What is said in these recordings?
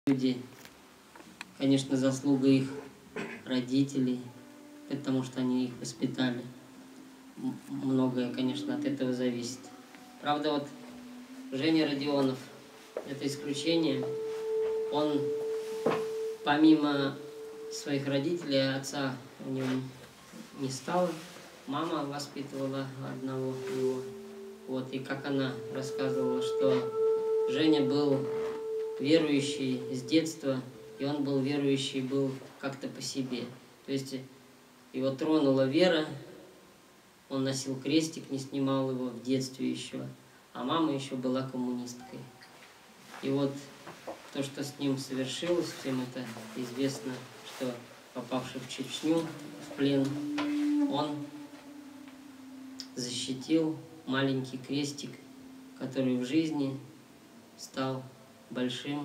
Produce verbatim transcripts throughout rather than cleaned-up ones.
Люди, конечно, заслуга их родителей, потому что они их воспитали. Многое, конечно, от этого зависит. Правда, вот Женя Родионов – это исключение. Он, помимо своих родителей, отца у него не стало. Мама воспитывала одного его. Вот, и как она рассказывала, что Женя был верующий с детства, и он был верующий, был как-то по себе. То есть его тронула вера, он носил крестик, не снимал его в детстве еще, а мама еще была коммунисткой. И вот то, что с ним совершилось, всем это известно, что попавший в Чечню, в плен, он защитил маленький крестик, который в жизни стал большим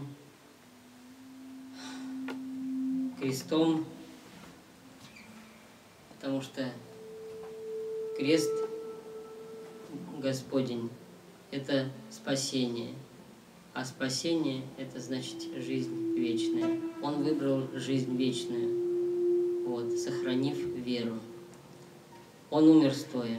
крестом, потому что крест Господень – это спасение, а спасение – это значит жизнь вечная. Он выбрал жизнь вечную, вот, сохранив веру. Он умер стоя.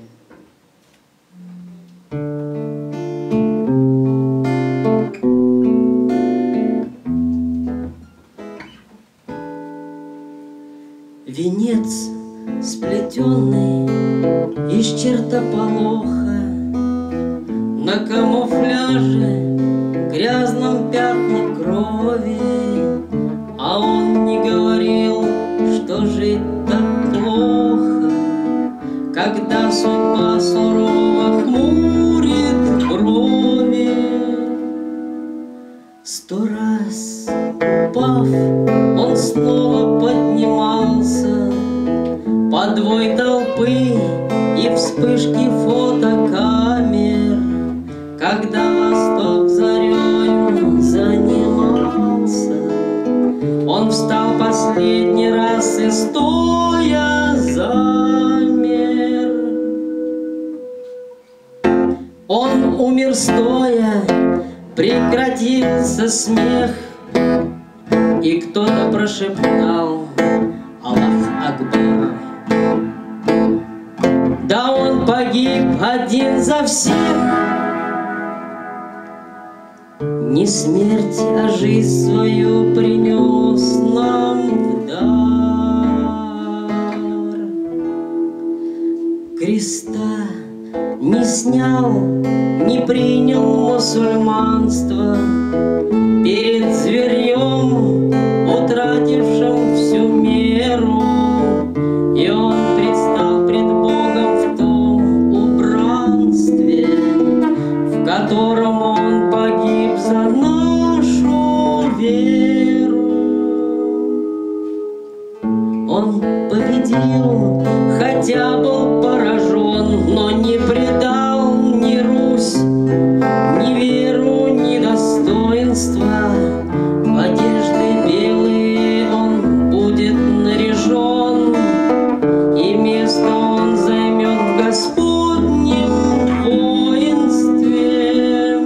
Венец, сплетенный из чертополоха, на камуфляже грязном пятна крови, а он не говорил, что жить так плохо, когда судьба сурово хмурит брови. Сто раз упав, он снова поднимался под вой толпы и вспышки фотокамер, когда восток зарею занимался. Он встал последний раз и стоя замер. Он умер стоя, прекратился смех, и кто-то прошептал: Аллах Акбар. Да он погиб один за всех. Не смерть, а жизнь свою принес нам в дар. Креста не снял, не принял мусульманство перед зверьем, утратившим всю меру, и он предстал пред Богом в том убранстве, в котором он погиб за нашу веру. Он победил, хотя был поражен, но не предал ни Русь, ни веру, ни достоинства. В одежды белые он будет наряжен, и место он займет в Господнем воинстве.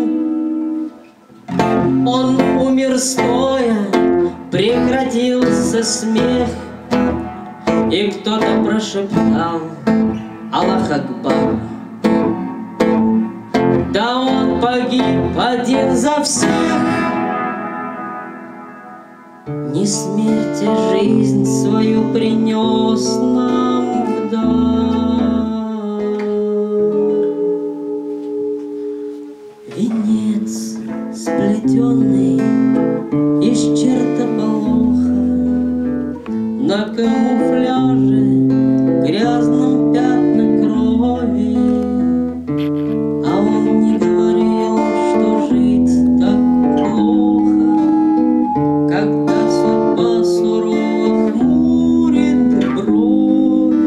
Он умер стоя, прекратился смех, и кто-то прошептал: Аллах Акбар. Да он погиб один за всех. Не смерть, а жизнь свою принес нам в дар. Венец, сплетенный из чертополоха, на камуфляже грязном пятна крови, а он не говорил, что жить так плохо, когда судьба сурово хмурит брови.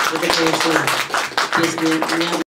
Это, конечно, песня не